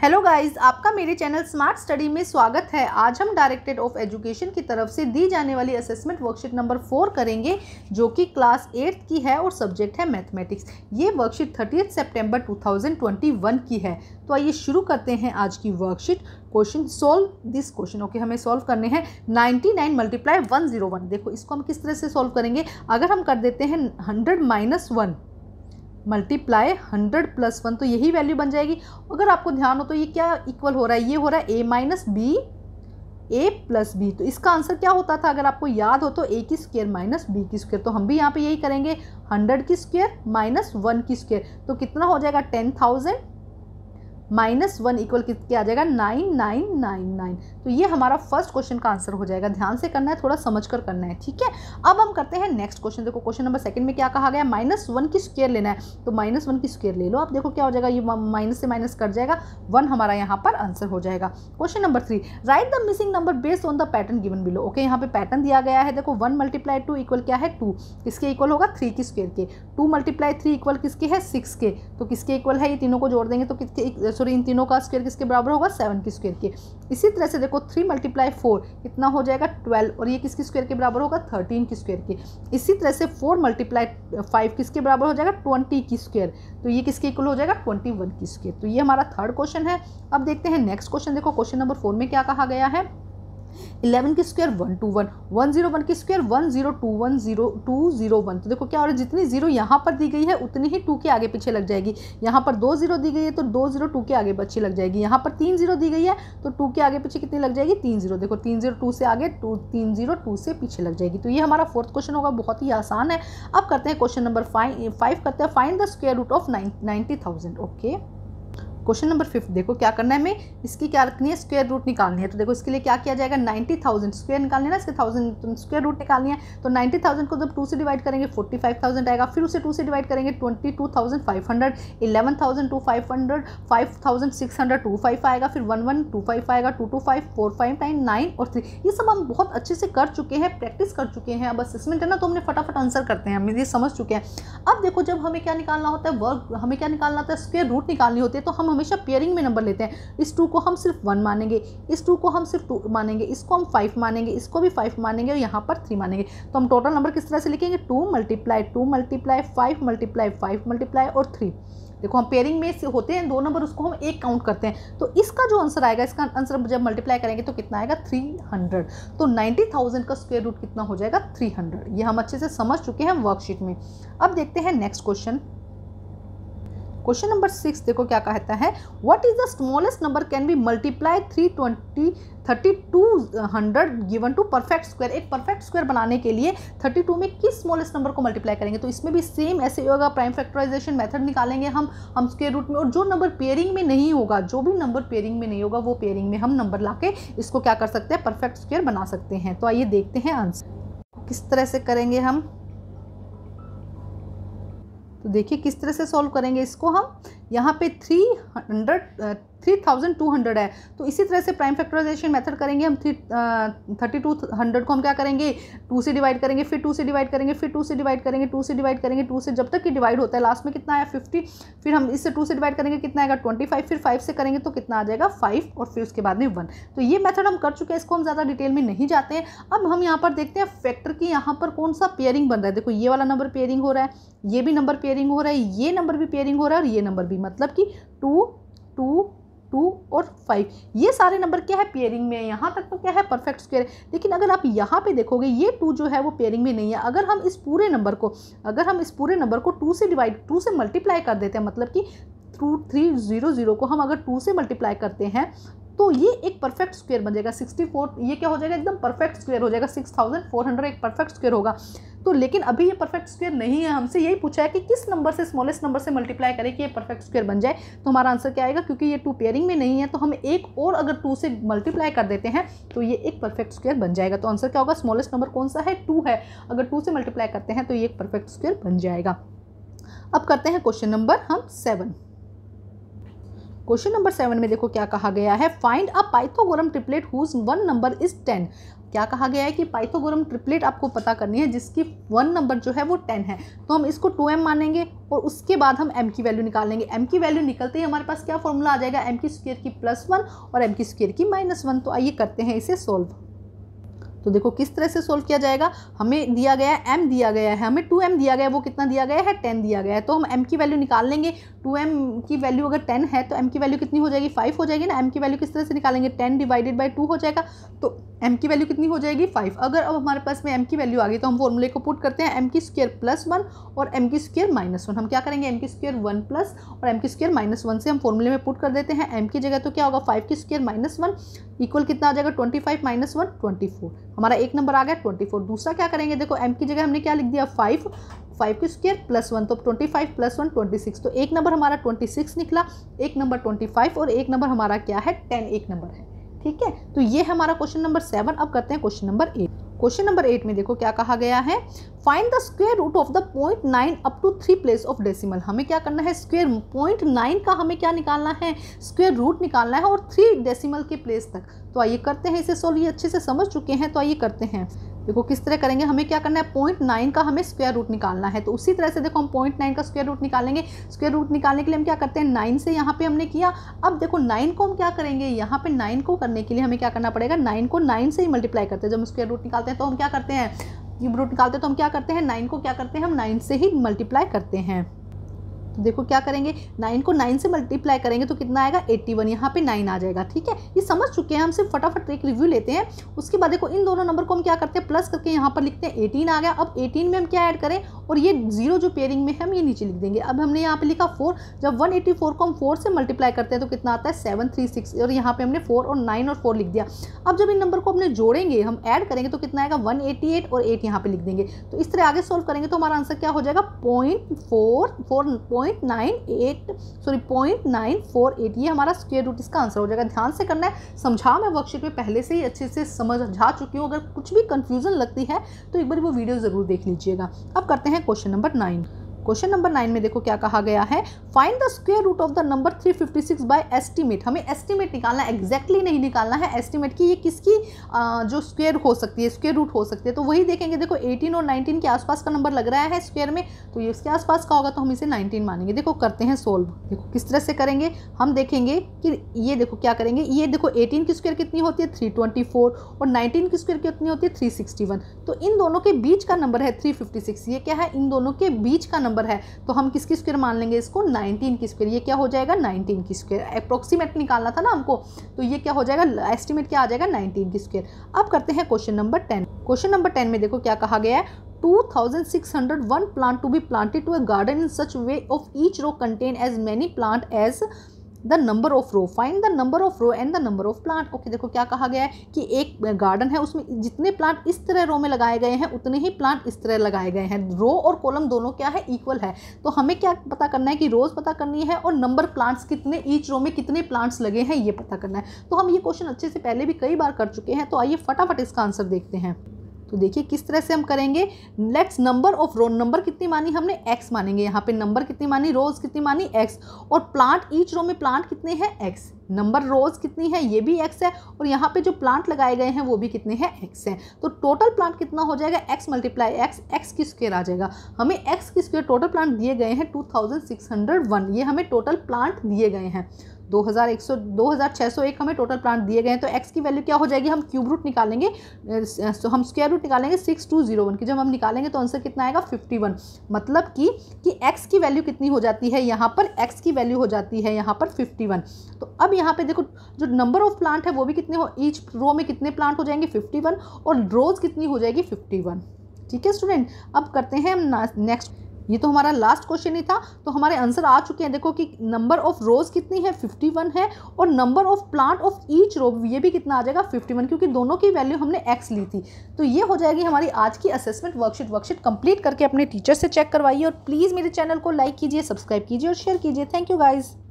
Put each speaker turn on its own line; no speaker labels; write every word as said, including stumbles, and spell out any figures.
Hello guys, आपका मेरे channel smart study में स्वागत है। आज हम डायरेक्टरेट ऑफ एजुकेशन की तरफ से दी जाने वाली असेसमेंट वर्कशीट नंबर फोर करेंगे, जो कि क्लास एट्थ की है और सब्जेक्ट है मैथमेटिक्स। ये वर्कशीट थर्टियथ सितंबर टू थाउजेंड ट्वेंटी वन की है। तो आइए शुरू करते हैं आज की worksheet. Question solve this question. Okay, हमें सॉल्व करने हैं ninety nine multiply one zero one. देखो इसको हम किस तरह से सॉल्व करेंगे। अगर हम कर देते हैं hundred minus one multiply hundred plus one, तो यही वैल्यू बन जाएगी। अगर आपको ध्यान हो तो ये क्या इक्वल हो रहा है, ये हो रहा है a minus b a plus b. तो इसका आंसर क्या होता था, अगर आपको याद हो तो ए की स्क्वायर माइनस बी की स्क्वायर। तो हम भी यहाँ पे यही करेंगे, हंड्रेड की स्क्वायर माइनस वन की स्क्वायर। तो कितना हो जाएगा, ten thousand minus one equal कितने आ जाएगा, नाइन नाइन नाइन नाइन। तो ये हमारा फर्स्ट क्वेश्चन का आंसर हो जाएगा। ध्यान से करना है, थोड़ा समझ कर करना है, ठीक है। अब हम करते हैं नेक्स्ट क्वेश्चन। देखो क्वेश्चन नंबर सेकंड में क्या कहा गया, माइनस वन की स्क्वायर लेना है। तो माइनस वन की स्क्वायर ले लो। अब देखो क्या हो जाएगा, ये माइनस से माइनस कट जाएगा, वन हमारा यहाँ पर आंसर हो जाएगा। Question number three, write the missing number based on the pattern given below. Okay, यहाँ पे पैटर्न दिया गया है। देखो वन मल्टीप्लाई टू इक्वल क्या है, टू। किसके इक्वल होगा, थ्री की स्क्वायर के। टू मल्टीप्लाई थ्री इक्वल किसके है, सिक्स के। तो किसके इक्वल है, ये तीनों को जोड़ देंगे तो किसके, सॉरी इन तीनों का स्क्वायर किसके बराबर होगा, सेवन की स्क्वायर के। इसी तरह से देखो थ्री मल्टीप्लाई फोर कितना हो जाएगा, ट्वेल्व, और ये किसकी स्क्वायर के बराबर होगा, थर्टीन की स्क्वायर के। इसी तरह से फोर मल्टीप्लाई फाइव किसके बराबर हो जाएगा, ट्वेंटी की स्क्वायर। तो ये किसके इक्वल हो जाएगा, ट्वेंटी वन की स्क्वायर। तो ये हमारा थर्ड क्वेश्चन है। अब देखते हैं नेक्स्ट क्वेश्चन। देखो क्वेश्चन नंबर फोर में क्या कहा गया है, इलेवन की square one two one, one zero one की square one zero two one zero two zero one. तो देखो क्या हो रहा है, जितनी जीरो यहाँ पर दी गई है उतनी ही टू के आगे पीछे लग जाएगी। यहाँ पर दो जीरो दी गई है तो दो जीरो टू के आगे पीछे लग जाएगी। यहाँ पर तीन जीरो दी गई है तो टू के आगे पीछे कितनी लग जाएगी, तीन जीरो। देखो तीन जीरो टू से आगे, टू तीन जीरो टू से पीछे लग जाएगी। तो ये हमारा फोर्थ क्वेश्चन होगा, बहुत ही आसान है। अब करते हैं क्वेश्चन नंबर फाइव फाइव करते हैं, find the square root of ninety thousand. Okay, question number fifth. देखो क्या करना है, हमें इसकी क्या रखनी है, स्क्वायर रूट निकालनी है। तो देखो इसके लिए क्या किया जाएगा, नाइन्टी थाउजेंड स्क्वायर निकालनी है ना, इसके थाउजेंड स्क्वायर रूट निकालनी है। तो नाइन्टी थाउजेंड को जब टू से डिवाइड करेंगे फोर्टी फाइव थाउजेंड आएगा, फिर उसे टू से डिवाइड करेंगे twenty two thousand five hundred, eleven thousand two five hundred, five thousand six hundred, two five आएगा, फिर वन वन टू फाइव आएगा, two two five, four five nine, nine और three. ये सब हम बहुत अच्छे से कर चुके हैं, प्रैक्टिस कर चुके हैं। अब असेसमेंट है ना, तो हमने फटाफट आंसर करते हैं, हम ये समझ चुके हैं। अब देखो जब हमें क्या निकालना होता है, वर्क हमें क्या निकालना होता है, स्क्वायर रूट निकालनी होती है। तो हम हमेशा पेयरिंग में नंबर लेते हैं। इस टू को हम सिर्फ वन मानेंगे, इस टू को हम सिर्फ टू मानेंगे, इसको हम फाइव मानेंगे, इसको भी फाइव मानेंगे और यहाँ पर थ्री मानेंगे। तो हम टोटल नंबर किस तरह से लिखेंगे, two multiply two multiply five multiply five multiply और थ्री। देखो हम पेयरिंग में से होते हैं दो नंबर, उसको हम एक काउंट करते हैं। तो इसका जो आंसर आएगा, इसका आंसर जब मल्टीप्लाई करेंगे तो कितना आएगा, थ्री हंड्रेड। तो नाइन्टी थाउजेंड का स्क्वायर रूट कितना हो जाएगा, थ्री हंड्रेड। ये हम अच्छे से समझ चुके हैं वर्कशीट में। अब देखते हैं next question. Question number six. देखो क्या कहता है, what is the smallest number can be multiply three twenty thirty two hundred given to perfect square. एक परफेक्ट स्क्वायर बनाने के लिए थर्टी टू में किस स्मॉलेस्ट नंबर को मल्टीप्लाई करेंगे। तो इसमें भी सेम ऐसे होगा, प्राइम फैक्टराइजेशन मेथड निकालेंगे हम हम स्क्वायर रूट में। और जो नंबर पेयरिंग में नहीं होगा, जो भी नंबर पेयरिंग में नहीं होगा, वो पेयरिंग में हम नंबर लाके इसको क्या कर सकते हैं, परफेक्ट स्क्वायर बना सकते हैं। तो आइए देखते हैं आंसर किस तरह से करेंगे हम। तो देखिए किस तरह से सॉल्व करेंगे इसको हम। यहाँ पे three hundred three thousand two hundred है, तो इसी तरह से प्राइम फैक्टराइजेशन मेथड करेंगे हम। थ्री थर्टी टू हंड्रेड को हम क्या करेंगे, टू से डिवाइड करेंगे, फिर टू से डिवाइड करेंगे, फिर टू से डिवाइड करेंगे, टू से डिवाइड करेंगे, टू से जब तक कि डिवाइड होता है लास्ट में कितना आया, फिफ्टी। फिर हम इससे टू से डिवाइड करेंगे, कितना आएगा, ट्वेंटी फाइव। फिर फाइव से करेंगे तो कितना आ जाएगा, फाइव, और फिर उसके बाद में वन। तो ये मेथड हम कर चुके हैं, इसको हम ज़्यादा डिटेल में नहीं जाते हैं। अब हम यहाँ पर देखते हैं फैक्टर की यहाँ पर कौन सा पेयरिंग बन रहा है। देखो ये वाला नंबर पेयरिंग हो रहा है, ये भी नंबर पेयरिंग हो रहा है, ये नंबर भी पेयरिंग हो रहा है और ये नंबर भी, मतलब कि टू टू टू और फाइव, ये सारे नंबर क्या है, पेयरिंग में। यहाँ तक तो क्या है, परफेक्ट स्क्वायर। लेकिन अगर आप यहाँ पे देखोगे, ये टू जो है वो पेयरिंग में नहीं है। अगर हम इस पूरे नंबर को अगर हम इस पूरे नंबर को टू से डिवाइड टू से मल्टीप्लाई कर देते हैं, मतलब कि टू थ्री जीरो जीरो को हम अगर टू से मल्टीप्लाई करते हैं तो ये एक परफेक्ट स्क्वायर बन जाएगा, सिक्सटी फोर। ये क्या हो जाएगा, एकदम परफेक्ट स्क्वायर हो जाएगा, सिक्स थाउजेंड फोर हंड्रेड एक परफेक्ट स्क्वायर होगा। तो लेकिन अभी ये परफेक्ट स्क्वायर नहीं है। हमसे यही पूछा है कि किस नंबर से, स्मॉलेस्ट नंबर से मल्टीप्लाई करें कि ये परफेक्ट स्क्वायर बन जाए। तो हमारा आंसर क्या आएगा, क्योंकि ये टू पेयरिंग में नहीं है तो हम एक और अगर टू से मल्टीप्लाई कर देते हैं तो ये एक परफेक्ट स्क्वायर बन जाएगा। तो आंसर क्या होगा, स्मॉलेस्ट नंबर कौन सा है, टू है। अगर टू से मल्टीप्लाई करते हैं तो ये एक परफेक्ट स्क्वायर बन जाएगा। अब करते हैं क्वेश्चन नंबर हम सेवन। क्वेश्चन नंबर सेवन में देखो क्या कहा गया है, find a pythagorean triplet whose one number is ten. क्या कहा गया है कि पाइथागोरम ट्रिपलेट आपको पता करनी है जिसकी वन नंबर जो है वो टेन है। तो हम इसको टू एम मानेंगे और उसके बाद हम m की वैल्यू निकाल लेंगे। m की वैल्यू निकलते ही हमारे पास क्या फॉर्मूला आ जाएगा, m की स्क्वायर की प्लस वन और m की स्क्वायर की माइनस वन। तो आइए करते हैं इसे सोल्व। तो देखो किस तरह से सोल्व किया जाएगा। हमें दिया गया है m दिया गया है, हमें टू एम दिया गया है, वो कितना दिया गया है टेन दिया गया है। तो हम m की वैल्यू निकाल लेंगे। टू एम की वैल्यू अगर टेन है तो m की वैल्यू कितनी हो जाएगी, फाइव हो जाएगी ना। m की वैल्यू किस तरह से निकालेंगे, टेन डिवाइडेड बाई टू हो जाएगा, तो m की वैल्यू कितनी हो जाएगी, फाइव। अगर अब हमारे पास में m की वैल्यू आ गई तो हम फॉर्मूले को पुट करते हैं, m की स्क्वायर प्लस वन और m की स्क्वायर माइनस वन। हम क्या करेंगे, m की स्क्वायर वन प्लस और m की स्क्वायर माइनस वन से हम फॉर्मूले में पुट कर देते हैं। m की जगह तो क्या होगा, फाइव की स्क्वायर माइनस वन इक्वल कितना आ जाएगा, twenty five minus one twenty four. हमारा एक नंबर आ गया ट्वेंटी फोर। दूसरा क्या करेंगे, देखो m की जगह हमने क्या लिख दिया, फाइव, फाइव की स्क्वायर प्लस वन, तो twenty five plus one twenty six. तो एक नंबर हमारा ट्वेंटी सिक्स निकला, एक नंबर ट्वेंटी फाइव और एक नंबर हमारा क्या है, टेन एक नंबर है। ठीक है, तो ये हमारा क्वेश्चन नंबर सेवन। अब करते हैं question number eight. Question number eight में देखो क्या कहा गया है, find the square root of the point nine up to three place of decimal. हमें क्या करना है, स्क्वायर पॉइंट नाइन का हमें क्या निकालना है, स्क्वायर रूट निकालना है और थ्री डेसिमल के प्लेस तक। तो आइए करते हैं इसे सोल्व। ये अच्छे से समझ चुके हैं तो आइए करते हैं। देखो किस तरह करेंगे, हमें क्या करना है, पॉइंट नाइन का हमें स्क्वायर रूट निकालना है। तो उसी तरह से देखो हम पॉइंट नाइन का स्क्वायर रूट निकालेंगे। स्क्वायर रूट निकालने के लिए हम क्या करते हैं, नाइन से यहाँ पे हमने किया। अब देखो नाइन को हम क्या करेंगे, यहाँ पे नाइन को करने के लिए हमें क्या करना पड़ेगा, नाइन को नाइन से ही मल्टीप्लाई करते हैं। जब हम स्क्वायर रूट निकालते हैं तो हम क्या करते हैं, क्यूब रूट निकालते हैं तो हम क्या करते हैं, नाइन को क्या करते हैं, हम नाइन से ही मल्टीप्लाई करते हैं। तो देखो क्या करेंगे, नाइन को नाइन से मल्टीप्लाई करेंगे तो कितना आएगा, एट्टी वन। यहाँ पे नाइन आ जाएगा। ठीक है, ये समझ चुके हैं। हम सिर्फ फटाफट एक रिव्यू लेते हैं। उसके बाद देखो इन दोनों नंबर को हम क्या करते हैं, प्लस करके यहाँ पर लिखते हैं, एटीन आ गया। अब एटीन में हम क्या ऐड करें, और ये जीरो जो पेयरिंग में है हम ये नीचे लिख देंगे। अब हमने यहाँ पे लिखा फोर, जब वन एटी फोर को हम फोर से मल्टीप्लाई करते हैं तो कितना आता है, सेवन थ्री सिक्स, और यहाँ पे हमने फोर और नाइन और फोर लिख दिया। अब जब इन नंबर को हमने जोड़ेंगे, हम ऐड करेंगे तो कितना आएगा, वन एटी एट और एट यहाँ पे लिख देंगे। तो इस तरह आगे सोल्व करेंगे तो हमारा आंसर क्या हो जाएगा, point four four point nine eight sorry point nine four eight. ये हमारा स्क्वायर रूट इसका आंसर हो जाएगा। ध्यान से करना है, समझा मैं वर्कशीट में पहले से ही अच्छे से समझा चुकी हूँ। अगर कुछ भी कंफ्यूजन लगती है तो एक बार वो वीडियो जरूर देख लीजिएगा। अब करते हैं question number nine. Question number nine में देखो क्या कहा गया है, find the square root of the number three fifty six by estimate. हमें एस्टीमेट निकालना है, एग्जैक्टली नहीं निकालना है, एस्टीमेट की ये किसकी आ, जो स्क्वायर हो सकती है, स्क्वायर रूट हो सकती है। तो वही देखेंगे, देखो एटीन और नाइनटीन के आसपास का नंबर लग रहा है स्क्वायर में, तो ये इसके आसपास का होगा तो हम इसे नाइनटीन मानेंगे। देखो करते हैं सोल्व। देखो किस तरह से करेंगे, हम देखेंगे कि ये देखो क्या करेंगे, ये देखो एटीन की स्क्वायर कितनी होती है, थ्री ट्वेंटी फोर और नाइनटीन की स्क्वायर कितनी होती है, थ्री सिक्सटी वन। तो इन दोनों के बीच का नंबर है थ्री फिफ्टी सिक्स। ये क्या है, इन दोनों के बीच का नंबर है। तो हम किसकी स्क्वायर मान लेंगे इसको, नाइनटीन की स्क्वायर। ये क्या हो जाएगा, नाइनटीन की स्क्वायर। अप्रोक्सीमेट निकालना था ना हमको, तो ये क्या हो जाएगा, एस्टीमेट क्या आ जाएगा, नाइनटीन की स्क्वायर। अब करते हैं question number ten. Question number ten में देखो क्या कहा गया है, two thousand six hundred one plant to be planted to a garden in such way of each row contain as many plant as the number of row. Find the number of row and the number of plant. Okay, देखो क्या कहा गया है कि एक garden है, उसमें जितने प्लांट इस तरह रो में लगाए गए हैं उतने ही प्लांट इस तरह लगाए गए हैं। रो और कॉलम दोनों क्या है, इक्वल है। तो हमें क्या पता करना है कि रोज पता करनी है और नंबर प्लांट्स कितने, ईच रो में कितने प्लांट्स लगे हैं ये पता करना है। तो हम ये क्वेश्चन अच्छे से पहले भी कई बार कर चुके हैं। तो आइए फटाफट इसका आंसर देखते हैं। तो देखिए किस तरह से हम करेंगे, let's number of row, number कितनी मानी हमने, एक्स मानेंगे। यहाँ पे नंबर कितनी मानी, रोज कितनी मानी, एक्स। और प्लांट, ईच रो में प्लांट कितने हैं, एक्स। नंबर रोज कितनी है, ये भी एक्स है। और यहाँ पे जो प्लांट लगाए गए हैं वो भी कितने हैं, एक्स है। तो टोटल प्लांट कितना हो जाएगा, एक्स मल्टीप्लाई एक्स, एक्स की स्क्वायर आ जाएगा। हमें एक्स की स्क्वायर टोटल प्लांट दिए गए हैं two thousand six hundred one. ये हमें टोटल प्लांट दिए गए हैं। दो हज़ार एक सौ दो हज़ार छः सौ एक हमें टोटल प्लांट दिए गए हैं। तो x की वैल्यू क्या हो जाएगी, हम क्यूब रूट निकालेंगे, तो हम स्क्वायर रूट निकालेंगे सिक्स टू जीरो वन की। जब हम निकालेंगे तो आंसर कितना आएगा, फिफ्टी वन। मतलब कि कि x की वैल्यू कितनी हो जाती है, यहाँ पर x की वैल्यू हो जाती है यहाँ पर फिफ्टी वन। तो अब यहाँ पे देखो जो नंबर ऑफ प्लांट है वो भी कितने हो, ईच रो में कितने प्लांट हो जाएंगे, फिफ्टी वन, और रोज कितनी हो जाएगी, फिफ्टी वन। ठीक है स्टूडेंट, अब करते हैं हम नेक्स्ट। ये तो हमारा लास्ट क्वेश्चन ही था, तो हमारे आंसर आ चुके हैं। देखो कि नंबर ऑफ रोज कितनी है, फिफ्टी वन है, और number of plant of each row ये भी कितना आ जाएगा, फिफ्टी वन, क्योंकि दोनों की वैल्यू हमने x ली थी। तो ये हो जाएगी हमारी आज की असेसमेंट वर्कशीट। वर्कशीट कंप्लीट करके अपने टीचर से चेक करवाइए और प्लीज़ मेरे चैनल को लाइक कीजिए, सब्सक्राइब कीजिए और शेयर कीजिए। Thank you guys.